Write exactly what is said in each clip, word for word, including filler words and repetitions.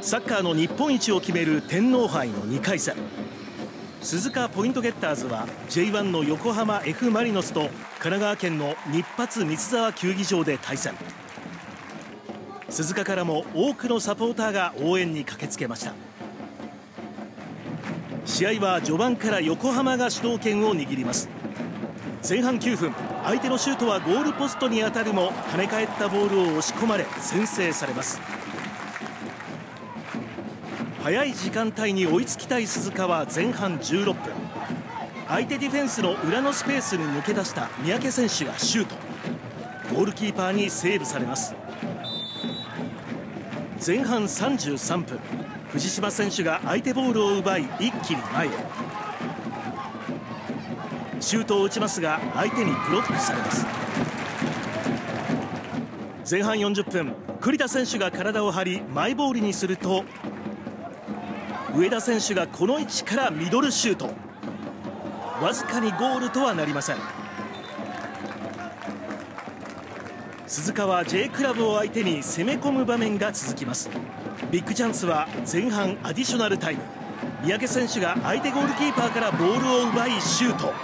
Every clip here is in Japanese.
サッカーの日本一を決める天皇杯のにかい戦。鈴鹿ポイントゲッターズは ジェイワン の横浜 F・マリノスと神奈川県の日発三沢球技場で対戦。鈴鹿からも多くのサポーターが応援に駆けつけました。試合は序盤から横浜が主導権を握ります。前半きゅうふん、相手のシュートはゴールポストに当たるも跳ね返ったボールを押し込まれ先制されます。早い時間帯に追いつきたい鈴鹿は前半じゅうろっぷん、相手ディフェンスの裏のスペースに抜け出した三宅選手がシュート。ゴールキーパーにセーブされます。前半さんじゅうさんぷん、藤島選手が相手ボールを奪い一気に前へ。シュートを打ちますが相手にブロックされます。前半よんじゅっぷん、栗田選手が体を張りマイボールにすると、上田選手がこの位置からミドルシュート。わずかにゴールとはなりません。鈴鹿は J クラブを相手に攻め込む場面が続きます。ビッグチャンスは前半アディショナルタイム、三宅選手が相手ゴールキーパーからボールを奪いシュート。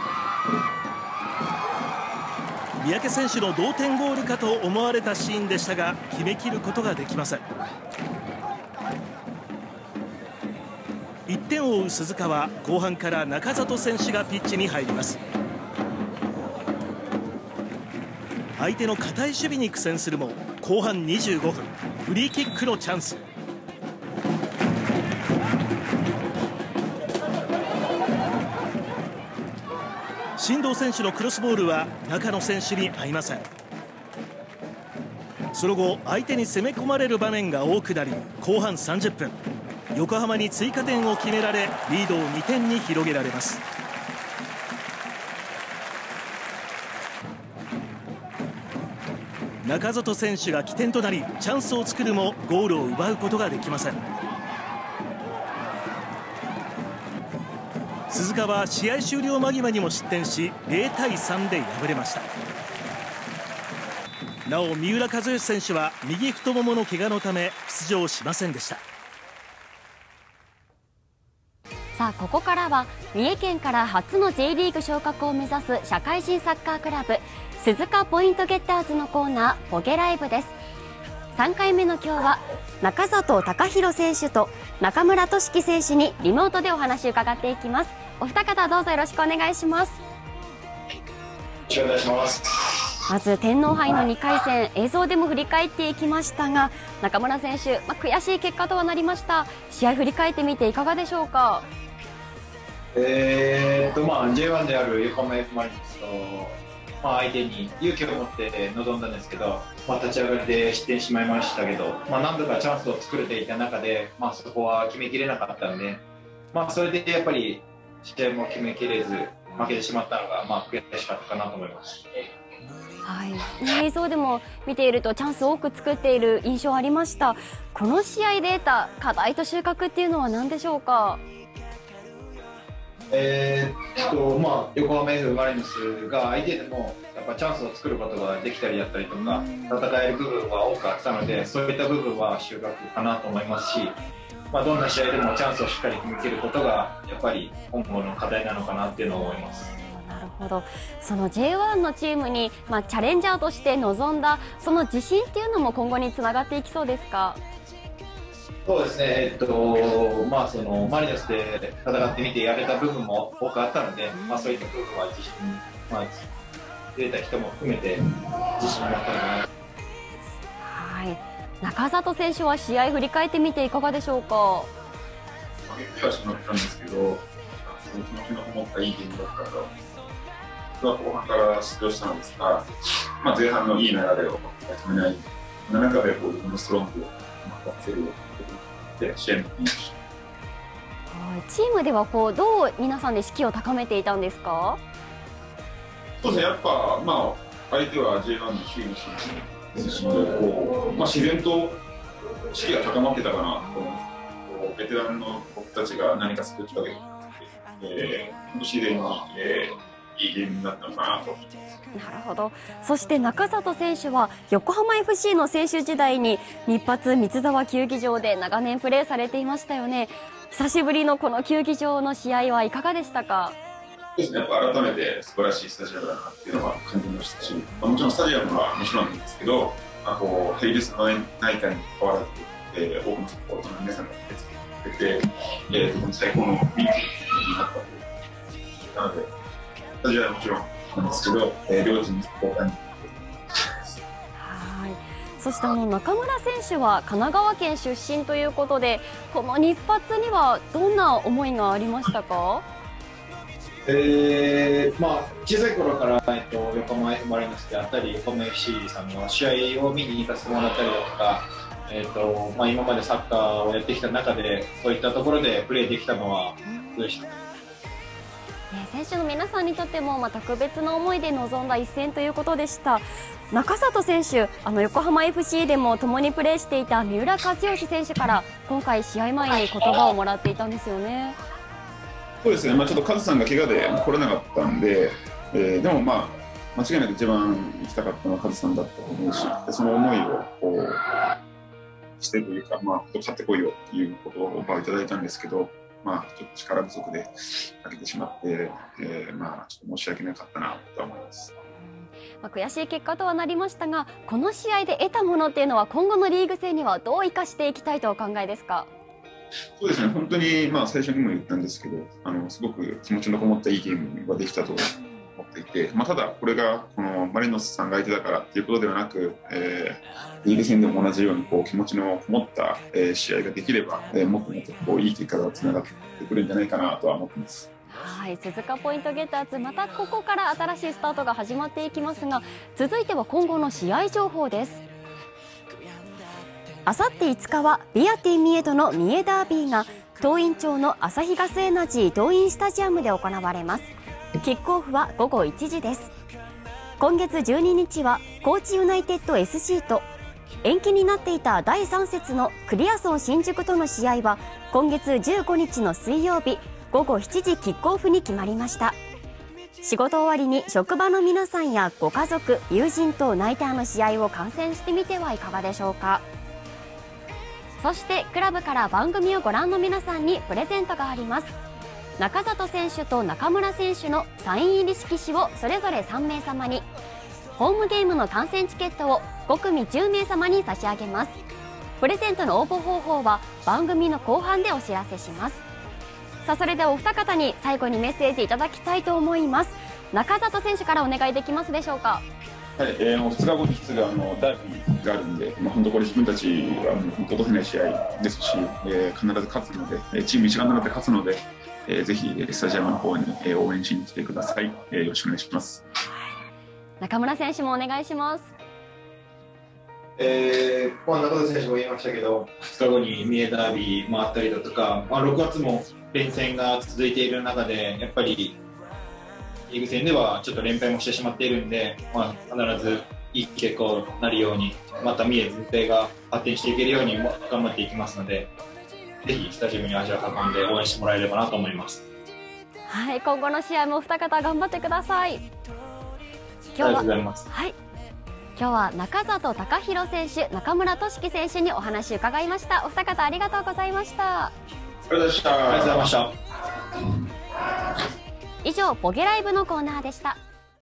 三宅選手の同点ゴールかと思われたシーンでしたが決めきることができません。いってんを追う鈴鹿は後半から中里選手がピッチに入ります。相手の堅い守備に苦戦するも後半にじゅうごふん、フリーキックのチャンス。進藤選手のクロスボールは中野選手に合いません。その後相手に攻め込まれる場面が多くなり、後半さんじゅっぷん、横浜に追加点を決められリードをにてんに広げられます。中里選手が起点となりチャンスを作るもゴールを奪うことができません。鈴鹿は試合終了間際にも失点しゼロたいさんで敗れました。なお三浦知良選手は右太ももの怪我のため出場しませんでした。 さあここからは三重県から初の J リーグ昇格を目指す社会人サッカークラブ鈴鹿ポイントゲッターズのコーナーポゲライブです。さんかいめの今日は中里隆弘選手と中村俊樹選手にリモートでお話を伺っていきます。お二方どうぞよろしくお願いします。 よろしくお願いします。 まず天皇杯のにかい戦、映像でも振り返っていきましたが、中村選手、まあ、悔しい結果とはなりました。試合振り返ってみていかがでしょうか。 えーっとまあ ジェイワン である横浜 F マリノスと、まあ、相手に勇気を持って臨んだんですけど、まあ、立ち上がりで失点してしまいましたけど、まあ、何度かチャンスを作れていた中で、まあ、そこは決めきれなかったんで、まあ、それでやっぱり試合も決めきれず負けてしまったのが、まあ、悔しかったかなと思います。 はい、映像でも見ているとチャンスを多く作っている印象ありました。この試合で得た課題と収穫っていうのは何でしょうか。 えーっとまあ、横浜 F ・マリノスが相手でもやっぱチャンスを作ることができたりだったりとか戦える部分は多くあったので、そういった部分は収穫かなと思いますし、まあ、どんな試合でもチャンスをしっかり決めきることがやっぱり今後の課題なのかなっていうのを思います。 なるほど。その ジェイワン のチームに、まあ、チャレンジャーとして臨んだその自信っていうのも今後につながっていきそうですか。 そうですね、えっとまあ、そのマリノスで戦ってみてやれた部分も多くあったので、まあ、そういった部分は自信、まあ、出た人も含めて自信になったのかな。 はい、中里選手は試合振り返ってみていかがでしょうか。 負けてはしまったんですけど、気持ちのこもったいいゲームだったと。後半から出場したんですが、まあ、前半のいい流れを止めない、その中でこう自分のストロングを出せるように試合になりました。 チームではこうどう皆さんで士気を高めていたんですか。 そうですね、やっぱ、まあ、相手は ジェイワン の首位のチームですし、こうまあ、自然と士気が高まってたかなと思います。ベテランの僕たちが何か作ったわけじゃなくて、えー、自然に、えー、 いいゲームになったのかなと。 なるほど。そして中里選手は横浜 エフシー の選手時代に日発三沢球技場で長年プレーされていましたよね。久しぶりのこの球技場の試合はいかがでしたか？ そうですね、やっぱ改めて素晴らしいスタジアムだなっていうのは感じましたし、まあ、もちろんスタジアムはもちろんなんですけど、まあ、こう平日の内外に関わらず、えー、多くのサポートの皆さんが手伝ってくれて、えー、最高のミーティングになったという。なので、スタジアムはもちろんなんですけど、えー、両チームサポーターに。 はい。そしてあの中村選手は神奈川県出身ということで、この日発にはどんな思いがありましたか？ えーまあ、小さい頃から、えっと、横浜 F ・マリノスであったり横浜 エフシー さんの試合を見に行かせてもらったりだとか、えっとまあ、今までサッカーをやってきた中でそういったところでプレーできたのは嬉しかった。 選手の皆さんにとっても、まあ、特別な思いで臨んだ一戦ということでした。中里選手、あの横浜 エフシー でも共にプレーしていた三浦知良選手から今回試合前に言葉をもらっていたんですよね。 そうですね、まあ、ちょっとカズさんが怪我で来れなかったんで、えー、でもまあ間違いなく一番行きたかったのはカズさんだったと思うし、その思いをこうしてというか、まあ、勝ってこいよっていうことをオファーいただいたんですけど、まあ、ちょっと力不足で負けてしまって、えー、まあちょっと申し訳なかったなと思います。 まあ、悔しい結果とはなりましたが、この試合で得たものっていうのは今後のリーグ戦にはどう生かしていきたいとお考えですか？ そうですね、本当に、まあ、最初にも言ったんですけど、あのすごく気持ちのこもったいいゲームができたと思っていて、まあ、ただ、これがこのマリノスさんが相手だからということではなく、えー、リーグ戦でも同じようにこう気持ちのこもった、えー、試合ができれば、えー、もっともっとこういい結果がつながってくるんじゃないかなとは思っています。 はい、鈴鹿ポイントゲッターズ、またここから新しいスタートが始まっていきますが、続いては今後の試合情報です。あさっていつかはビアティ三重との三重ダービーが東院町の旭ガスエナジー東院スタジアムで行われます。キックオフはごごいちじです。今月じゅうににちは高知ユナイテッド エスシー と延期になっていただいさん節のクリアソン新宿との試合は今月じゅうごにちの水曜日ごごしちじキックオフに決まりました。仕事終わりに職場の皆さんやご家族、友人とナイターの試合を観戦してみてはいかがでしょうか。そしてクラブから番組をご覧の皆さんにプレゼントがあります。中里選手と中村選手のサイン入り色紙をそれぞれさんめいさまに、ホームゲームの観戦チケットをごくみじゅうめいさまに差し上げます。プレゼントの応募方法は番組の後半でお知らせします。さあ、それではお二方に最後にメッセージいただきたいと思います。中里選手からお願いできますでしょうか。 はい、えー、もうふつかごに実はあのダービーがあるんで、まあ、本当これ自分たちは本当落とせない試合ですし、えー、必ず勝つので、チーム一丸となって勝つので、えー、ぜひスタジアムの方に応援しに来てください。えー、よろしくお願いします。 中村選手もお願いします。 えーまあ、中田選手も言いましたけど、ふつかごに三重ダービーもあったりだとか、まあ、ろくがつも連戦が続いている中で、やっぱりリーグ戦ではちょっと連敗もしてしまっているんで、まあ、必ずいい結果になるように、また三重全体が発展していけるように頑張っていきますので、ぜひスタジアムに足を運んで応援してもらえればなと思います。 はい、今後の試合もお二方頑張ってください。 今日はありがとうございます。 はい、今日は中里貴弘選手、中村俊樹選手にお話を伺いました。お二方ありがとうございました。 ありがとうございました。 ありがとうございました。 以上、ポゲライブのコーナーでした。